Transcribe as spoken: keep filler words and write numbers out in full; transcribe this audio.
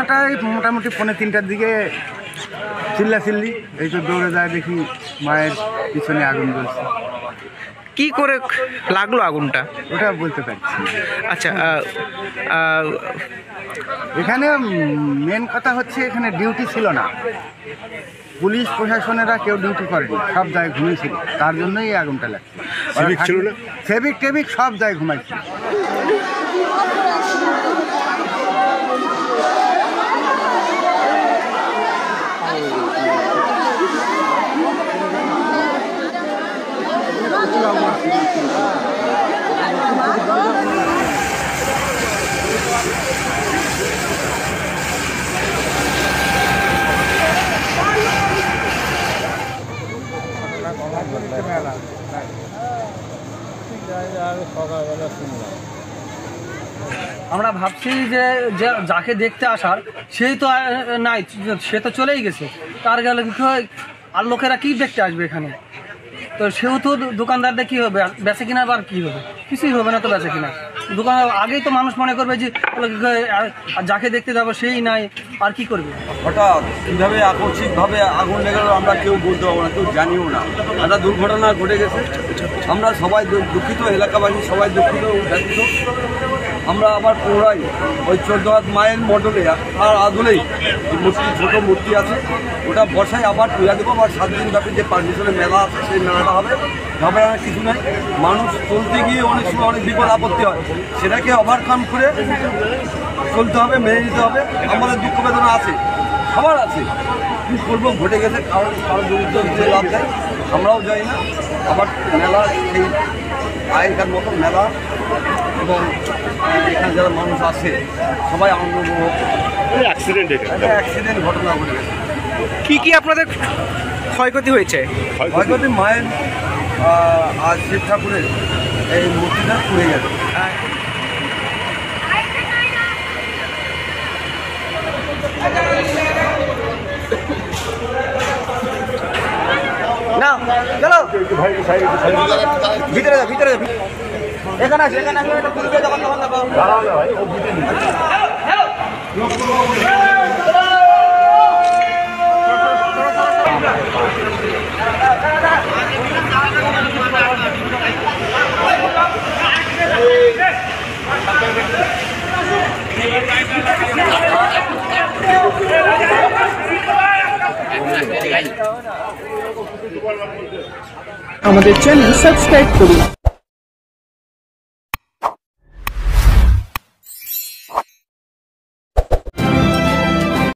ঘটনাটাই মোটামুটি পৌনে তিনটার দিকে চিল্লা চিল্লি, এই তো দৌড়ে যায় দেখি মায়ের পিছনে আগুন জ্বলছে। কি করে লাগলো আগুনটা ওটা বলতে পারছি। আচ্ছা, এখানে মেন কথা হচ্ছে এখানে ডিউটি ছিল না, পুলিশ প্রশাসনেরা কেউ ডিউটি করেনি, সব জায়গায় ঘুমিয়েছিল, তার জন্যই এই আগুনটা লাগছে। সেবিক টেবিক সব জায়গায় ঘুমাইছিল। আমরা ভাবছি যে যাকে দেখতে আসার সেই তো নাই, সে তো চলেই গেছে, তার গেলে কি হয় আর লোকেরা কি দেখতে আসবে এখানে? তো সেও তো দোকানদারদের কী হবে, বেচে কিনা আর কী হবে? কিছুই হবে না তো বেচে কিনা। দোকান আগেই তো মানুষ মনে করবে যে যাকে দেখতে যাবো সেই নাই, আর কি করবে? হঠাৎ কীভাবে আকস্মিকভাবে আগুন লেগে গেল আমরা কেউ বলতে পারবো না, কেউ জানিও না। একটা দুর্ঘটনা ঘটে গেছে, আমরা সবাই দুঃখিত, এলাকাবাসী সবাই দুঃখিত ব্যথিত। আমরা আবার পুনরায় ওই চোদ্দ হাত মায়ের মডেলে আর আদলেই মূর্তি, ছোটো মূর্তি আছে, ওটা বর্ষায় আবার পূজা দেবো। আবার সাত দিন ব্যাপী যে পারমিশনের মেলা আছে সেই মেলাটা হবে, ঘাবড়ানোর কিছু নাই। মানুষ চলতে গিয়ে অনেক সময় অনেক বিপদ আপত্তি হয়, সেটাকে ওভারকাম করে চলতে হবে, মেনে নিতে হবে। আমাদের দুঃখ বেদনা আছে, সবার আছে, কী করবো, ঘটে গেছে, কারণ কারোর বিরুদ্ধে লাভ দেয়, আমরাও যাই না। আবার মেলা সেই আগেকার মতো মেলা, এবং এখানে যারা মানুষ আসে সবাই আনন্দ উপভোগ করে। অ্যাক্সিডেন্ট অ্যাক্সিডেন্ট ঘটনা ঘটে গেছে। কী কী আপনাদের ক্ষয়ক্ষতি হয়েছে? ক্ষয়ক্ষতি মায়ের আর শিব ঠাকুরের এই মূর্তিটা পুড়ে গেছে। না চলো ভিতরে ভিতরে এখানে আসে, এখানে আসে, একটা পুলিশের দোকান দোকান দেবো। আমাদের চ্যানেল সাবস্ক্রাইব করুন।